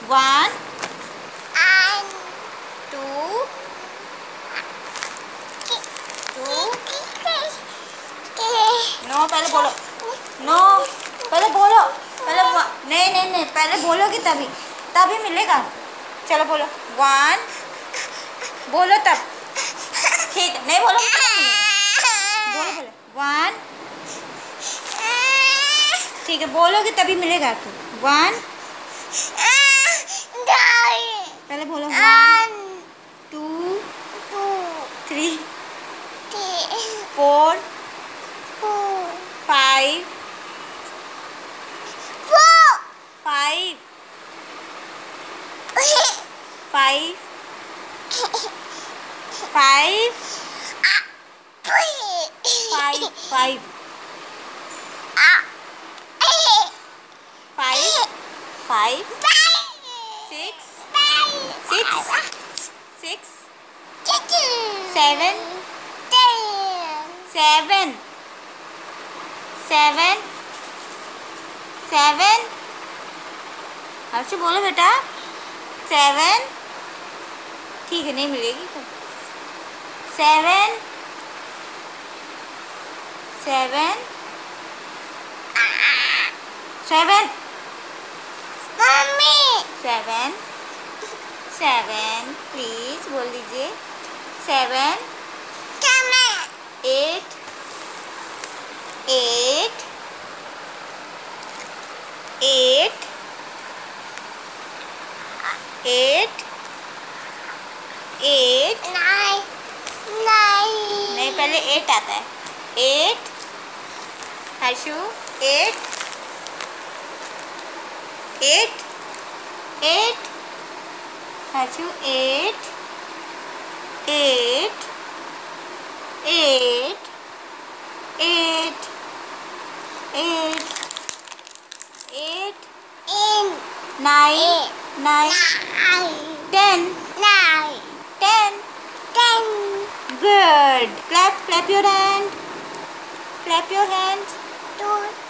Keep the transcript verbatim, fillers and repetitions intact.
One two to know पहले बोलो no पहले बोलो पहले नहीं नहीं नहीं पहले बोलोगी तभी तभी मिलेगा। चलो बोलो वन बोलो तब ठीक है नहीं बोलो बोलो बोलो वन ठीक है बोलोगे तभी मिलेगा आपको। वन पहले बोलो one two three four five five five five five five five five six six six seven seven seven seven Harsh बोलो बेटा सेवन ठीक है नहीं मिलेगी तो seven seven seven mummy seven seven please बोल दीजिए seven eight eight eight eight eight nine nine नहीं पहले एट आता है eight Harshu eight eight eight Harshu eight eight eight eight eight eight nine nine ten ten ten good clap clap your hand clap your hand